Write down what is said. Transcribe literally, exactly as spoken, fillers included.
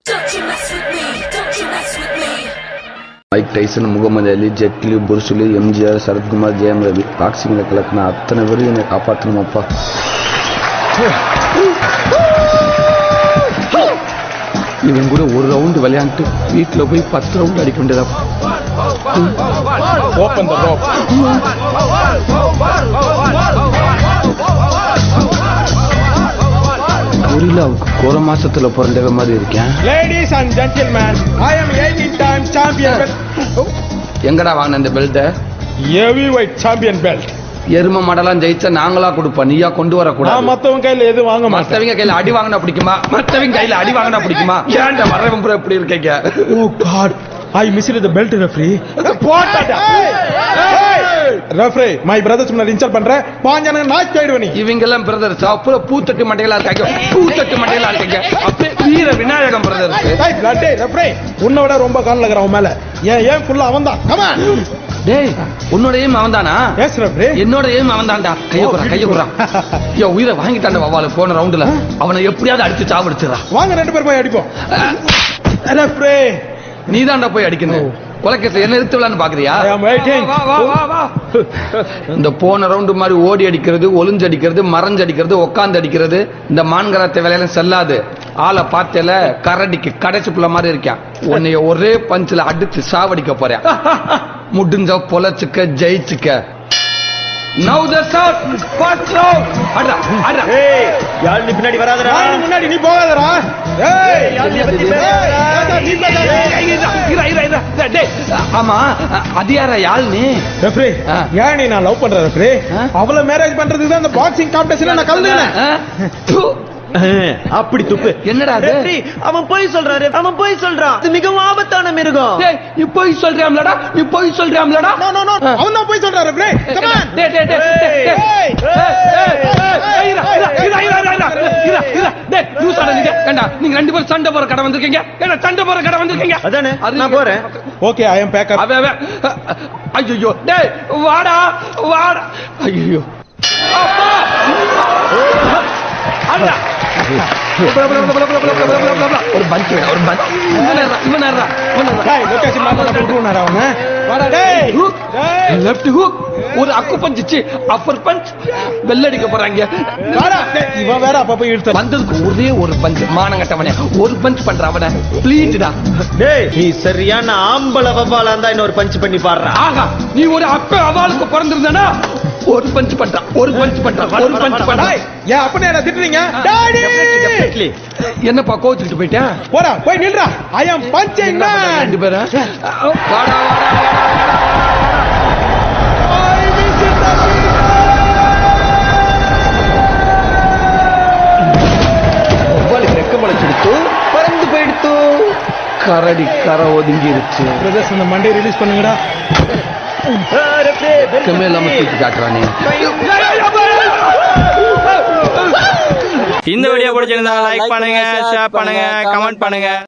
Mic Tyson, Muhammad Ali, Jet Li, Bruce Lee, MGR, Sarathkumar, Jayam Ravi, பாக்ஸிங்ல கலக்கின அத்தனை பேரும் என்னை காப்பாற்றணுமாப்பா. இவன் கூட ஒரு ரவுண்டு விளையாண்டு வீட்டில் போய் பத்து ரவுண்டு அடிக்க வேண்டியதா. கொரில்லாவுக்கு கோர மாசத்துல பிறந்தவ மாதிரி இருக்கேன். Ladies and gentlemen, I am eighteen time champion. எங்கடா வாங்கின இந்த பெல்ட்? Heavyweight champion belt. எரும மடலாம் ஜெயிச்சா நாங்களா கொடுப்போம், நீயா கொண்டு வர கூடாது. மத்தவங்க கையில எது வாங்க மாட்டேன். மத்தவங்க கையில அடி வாங்கினா பிடிக்குமா? மத்தவங்க கையில அடி வாங்கினா பிடிக்குமா? ஏன்டா வரவன் பூரா இப்படி இருக்கீங்க? Oh God, I missed the belt, referee. போடாடா. Referee, my brothers முன்னாடி இன்சல்ட் பண்ற. பாஞ்சான நாக் ஆயிடுவ நீ. இவங்க எல்லாம் பிரதர்ஸ் அப்புறம் பூத்தட்டு மண்டைகளா இருக்காங்க. பூத்தட்டு மண்டைகளா இருக்காங்க. அப்படியே வீர விநாயகம் பிரதர்ஸ். டேய் பிளட்டே ரெஃப்ரி, உன்னை விட ரொம்ப கால் லகற அவன் மேல. ஏன் ஏன் ஃபுல்லா அவன்தான். Come on. டேய் உன்னோட ஏம் அவன்தானா? S referee. என்னோட ஏம் அவன்தான்டா. கைய குறா கைய குறா. யோ உயிரை வாங்கிட்டான்டா வவால போன ரவுண்டுல. அவனை எப்படியாவது அடிச்சு சாவடிச்சுடா. வாங்க ரெண்டு பேர் போய் அடிப்போம். ரெஃப்ரி நீதான்டா போய் அடிக்கணும். கொலைக்கேஸ் என்ன நிறுத்தலான்னு பாக்குறியா? வா வா வா வா. இந்த போன ரவுண்டு மாதிரி ஓடி அடிக்கிறது, ஒளிஞ்சு அடிக்கிறது, மறைஞ்சு அடிக்கிறது, உட்காந்து அடிக்கிறது இந்த மான்கராத்த வேலையெல்லாம் செல்லாது. ஆளை பார்த்தேல கரடிக்கு கடைசி புள்ள மாதிரி இருக்கான். உன்னைய ஒரே பஞ்சில அடிச்சு சாவடிக்க போறேன். முடிஞ்ச பொழைச்சுக்க ஜெயிச்சுக்க. Now the shot, first round. அடடா அடடா. ஏய் யார் நீ பின்னாடி வராதடா. நான் முன்னாடி நீ போகாதடா. ஏய் யார் நீ பத்தி பேசாதடா. நீ பேசாத. இர இர இர. டேய் ஆமா அது யாரா யாழ் நீ? ரெஃப்ரி, ஏன் நீ நான் லவ் பண்ற ரெஃப்ரி? அவள மேரேஜ் பண்றதுக்கு தான் அந்த பாக்ஸிங் காம்படிஷன்ல நான் கலந்துனேன். அப்படி துப்பு. என்னடா அது? அவன் போய் சொல்றாரு, அவன் போய் சொல்றான். இது மிகவும் ஆபத்தான மிருகம். டேய் நீ போய் சொல்றியாம்லடா, நீ போய் சொல்றியாம்லடா. நோ நோ நோ, அவன் தான் போய் சொல்றாரு ரெஃப்ரி. Come on. டேய் டேய் டேய் டேய். ஏய் இர இர இர இர இர இர. டேய் யூஸாட நீங்க. ஏண்டா நீங்க ரெண்டு பேரும் சண்டை போற கடை வந்திருக்கீங்க. ஏண்டா சண்டை போற கடை வந்திருக்கீங்க. அதானே நான் போறேன். Okay I am back up. அவ அவ ஐயோ டேய் வாடா வாடா. ஐயோ அப்பா அண்ணா ஒரு பஞ்ச் ஒரு பஞ்ச். இவனேறா இவனேறா இவனேறா. டேய் லொகேஷன் மாத்த போடுறானே அவன. வாடா டேய். லெஃப்ட் ஹூக், ஒரு அக்கு பஞ்ச், அப்பர் பஞ்ச், பெல் அடிக்க போறாங்க. வாடா டேய் இவன் வேற அப்ப போய் இழுத்து வந்ததுக்கு ஒரே ஒரு பஞ்ச். மானங்கட்டவனே ஒரு பஞ்ச் பண்ற அவன ப்ளீஸ்டா. டேய் நீ சரியான ஆம்பள வவ்வாலா இருந்தா இன்னொரு பஞ்ச் பண்ணி பாறா. ஆஹா நீ ஒரு அப்ப அவளுக்கு பிறந்திருந்தனா ஒரு பஞ்ச் பண்றா, ஒரு பஞ்ச் பண்றா, ஒரு பஞ்ச் பண்றா. ஏன் அப்பனே என்ன திட்டுறீங்க? டாடி என்னப்பா கோச்சிட்டு போயிட்டேன்? போடா போய் நில்றா. I am punching man. ரெண்டு பேரும் வாடா வாடா வாடா. ரெக்க முளைச்சிடுத்து பறந்து போயிடுத்து. கரடி கரை ஒதுங்கிருச்சு. பிரதர்ஸ் அந்த மண்டே ரிலீஸ் பண்ணுங்கடா. கமேல அமர்த்தி காட்டுறானே. இந்த வீடியோ பிடிச்சிருந்தா லைக் பண்ணுங்க, ஷேர் பண்ணுங்க, கமெண்ட் பண்ணுங்க.